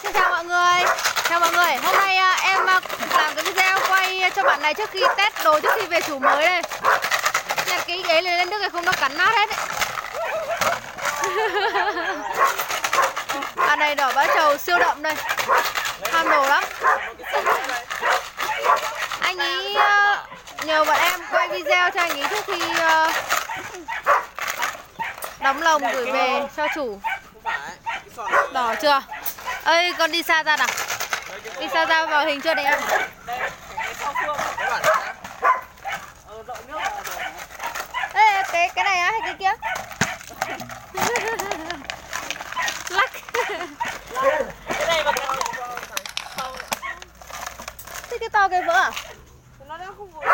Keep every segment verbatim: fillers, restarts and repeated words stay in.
Xin chào mọi người. Chào mọi người. Hôm nay à, em à, làm cái video quay cho bạn này trước khi test đồ, trước khi về chủ mới đây. Nhà cái ghế lên lên nước này không nó cắn nát hết ấy. Bạn này đỏ bá trầu siêu đậm đây. Ham đồ lắm. Anh ấy uh, nhờ bọn em quay video cho anh ấy trước khi uh, đóng lồng gửi về cho chủ. Đỏ chưa? Ơi con đi xa ra nào. Đi xa ra vào hình chưa đẹp. Ê, cái cái này á hay cái kia? Lắc. Thế cái to cái vỡ à? Nó đang không vỡ.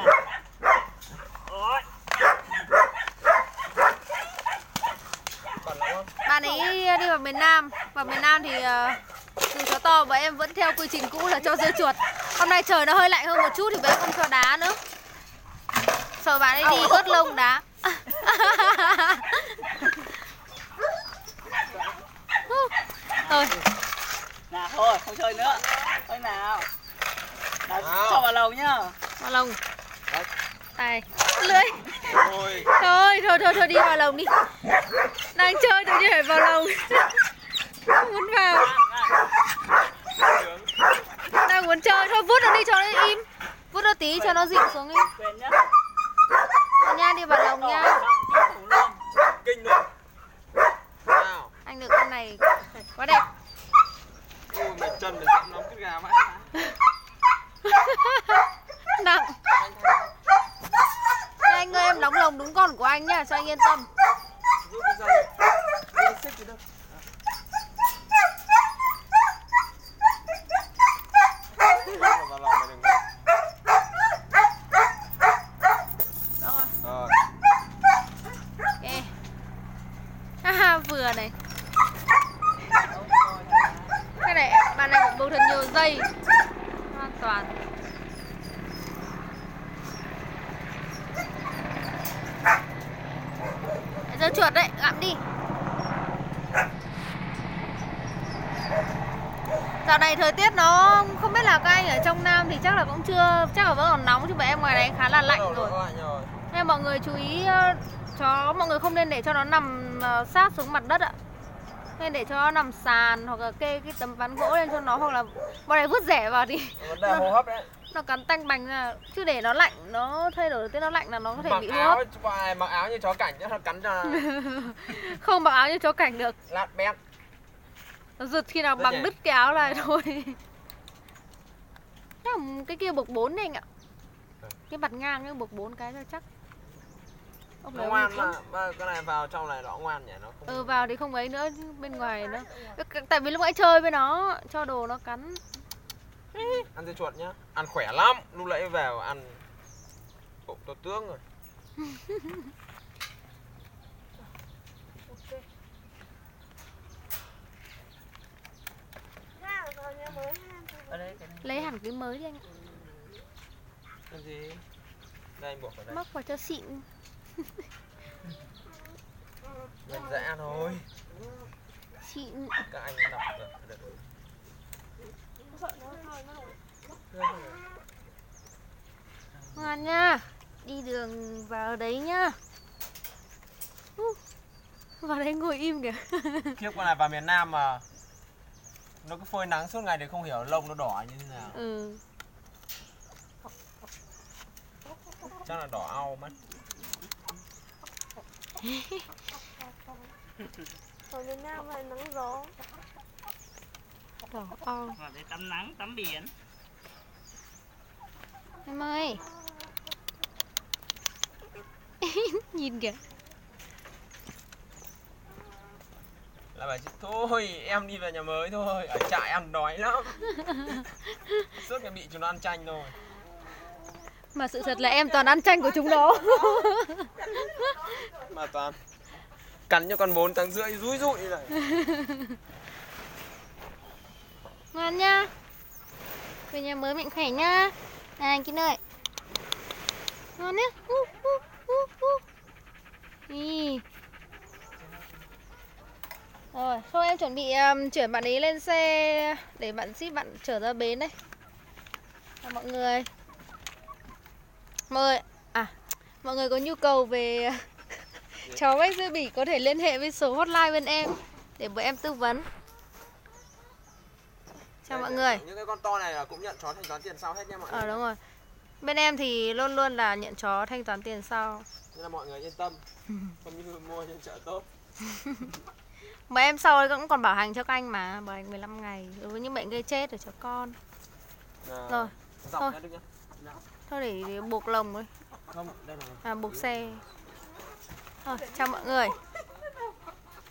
Bạn ấy đi vào miền Nam. Vào miền Nam thì uh, dù chó to và em vẫn theo quy trình cũ là cho dưa chuột. Hôm nay trời nó hơi lạnh hơn một chút thì bé không cho đá nữa. Sợ bạn ấy đi ướt lông đá. Thôi. Nào thôi, không chơi nữa. Thôi nào. Nào, cho vào lồng nhá. Vào lồng. Này, lưỡi. Thôi. Thôi, thôi, thôi, thôi đi vào lồng đi. Đang chơi tự nhiên phải vào lồng. Không muốn vào. Đang muốn chơi, thôi vút nó đi cho nó im. Vút nó tí cho nó dịu xuống đi. Rồi nha, đi vào lồng nha. Kinh luôn. Nào. Anh được con này quá đẹp. Ôi mệt chân mình sẵn nóng cái gà vãi. Nặng. Anh ơi em đóng lồng đúng con của anh nhá, cho anh yên tâm. Rồi. Ok. Haha vừa này. Cái này bạn này cũng buộc thật nhiều dây. An toàn. Dưa chuột đấy, gặm đi. Dạo này thời tiết nó không biết là các anh ở trong Nam thì chắc là cũng chưa, chắc là vẫn còn nóng chứ bọn em ngoài này khá là lạnh rồi. Nên mọi người chú ý chó, mọi người không nên để cho nó nằm sát xuống mặt đất ạ. Nên để cho nó nằm sàn hoặc là kê cái tấm ván gỗ lên cho nó, hoặc là bọn này vứt rẻ vào thì Vấn đề hô hấp đấy. Nó cắn tanh bành ra, chứ để nó lạnh, nó thay đổi tới nó lạnh là nó có thể mặc bị hô hấp. Áo, mặc áo như chó cảnh nhá, nó cắn cho. Không mặc áo như chó cảnh được. Lát bét. Nó giật khi nào bằng đứt cái áo này thôi. Cái kia buộc bốn này anh ạ. Cái mặt ngang ấy buộc bốn cái cho chắc. Ông nó ngoan mà, mà cái này vào trong này nó ngoan nhỉ, nó không. Ừ vào thì không ấy nữa, bên ngoài nữa. Tại vì lúc nãy chơi với nó, cho đồ nó cắn. Ăn dưa chuột nhá, ăn khỏe lắm, lúc nãy vào ăn bụng to tướng rồi. Lấy hẳn cái mới đi anh ạ. Cái gì? Đây anh buộc vào đây. Móc vào cho xịn. Đơn giản thôi. Xịn. Các anh đọc được. Ngoan nha. Đi đường vào đấy nhá. Vào đây ngồi im kìa. Khiếp, con này vào miền Nam mà nó cứ phơi nắng suốt ngày thì không hiểu lông nó đỏ như thế nào. Ừ. Chắc là đỏ au mất. Ở miền Nam hay nắng gió. Đỏ au. Vào đây tắm nắng, tắm biển. Em ơi. Nhìn kìa. Là bảo chứ thôi em đi về nhà mới thôi, ở trại ăn đói lắm. Suốt ngày bị chúng nó ăn chanh thôi. Mà sự thật là em toàn ăn chanh của chúng nó. Mà toàn cắn cho con bốn tháng rưỡi rúi rụi này. Ngoan nhá. Về nhà mới mạnh khỏe nhá. Này Kín ơi. Ngon nhá. Uh, uh, uh, uh. Ý. Rồi. Thôi em chuẩn bị um, chuyển bạn ấy lên xe để bạn ship bạn trở ra bến đấy. À, mọi người Mọi người À mọi người có nhu cầu về chó Bách Dư Bỉ có thể liên hệ với số hotline bên em để bọn em tư vấn. Chào Đây, mọi người. những cái con to này là cũng nhận chó thanh toán tiền sau hết nha mọi người. Ờ đúng rồi. Bên em thì luôn luôn là nhận chó thanh toán tiền sau. Nên là mọi người yên tâm. Không như mua trên chợ tốt. Mà em sau đấy cũng còn bảo hành cho các anh mà, bảo hành mười lăm ngày đối với những bệnh gây chết ở chó con. À, Rồi. dọc Thôi. ra được nhá. Thôi để, để buộc lồng thôi. Không, đây là À buộc xe. Thôi, chào mọi người.